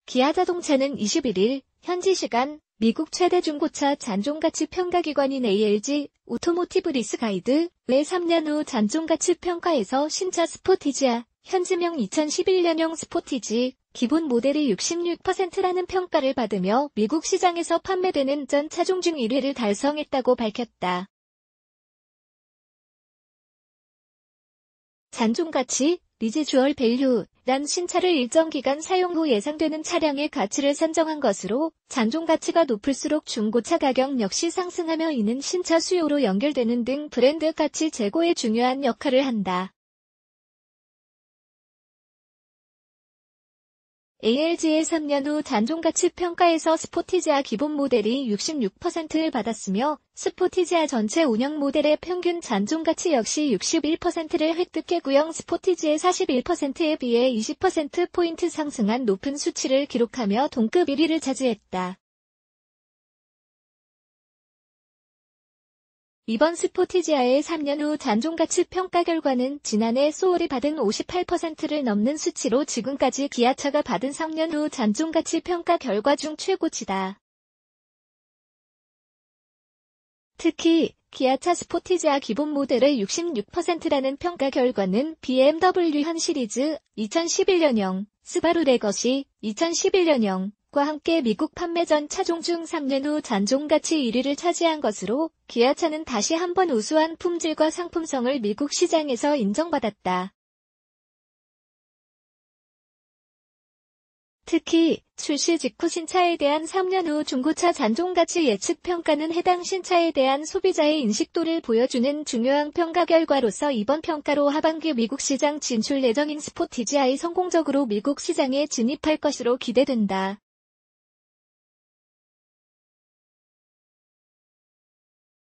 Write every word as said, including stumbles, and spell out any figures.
기아 자동차는 이십일 일 현지 시간 미국 최대 중고차 잔존가치 평가기관인 에이엘지 오토모티브 리스 가이드의 삼 년 후 잔존가치 평가에서 신차 스포티지아, 현지명 이천십일 년형 스포티지, 기본 모델이 육십육 퍼센트라는 평가를 받으며 미국 시장에서 판매되는 전 차종 중 일 위를 달성했다고 밝혔다. 잔존가치, 리지주얼 밸류란 신차를 일정 기간 사용 후 예상되는 차량의 가치를 산정한 것으로 잔존가치가 높을수록 중고차 가격 역시 상승하며 이는 신차 수요로 연결되는 등 브랜드 가치 제고에 중요한 역할을 한다. 에이엘지의 삼 년 후 잔존가치 평가에서 스포티지아 기본 모델이 육십육 퍼센트를 받았으며 스포티지아 전체 운영 모델의 평균 잔존가치 역시 육십일 퍼센트를 획득해 구형 스포티지의 사십일 퍼센트에 비해 이십 퍼센트포인트 상승한 높은 수치를 기록하며 동급 일 위를 차지했다. 이번 스포티지아의 삼 년 후 잔존가치 평가 결과는 지난해 소울이 받은 오십팔 퍼센트를 넘는 수치로 지금까지 기아차가 받은 삼 년 후 잔존가치 평가 결과 중 최고치다. 특히 기아차 스포티지아 기본 모델의 육십육 퍼센트라는 평가 결과는 비엠더블유 현 시리즈 이천십일 년형, 스바루 레거시 이천십일 년형, 과 함께 미국 판매 전 차종 중 삼 년 후 잔존가치 일 위를 차지한 것으로 기아차는 다시 한번 우수한 품질과 상품성을 미국 시장에서 인정받았다. 특히 출시 직후 신차에 대한 삼 년 후 중고차 잔존가치 예측 평가는 해당 신차에 대한 소비자의 인식도를 보여주는 중요한 평가 결과로서 이번 평가로 하반기 미국 시장 진출 예정인 스포티지아이 성공적으로 미국 시장에 진입할 것으로 기대된다.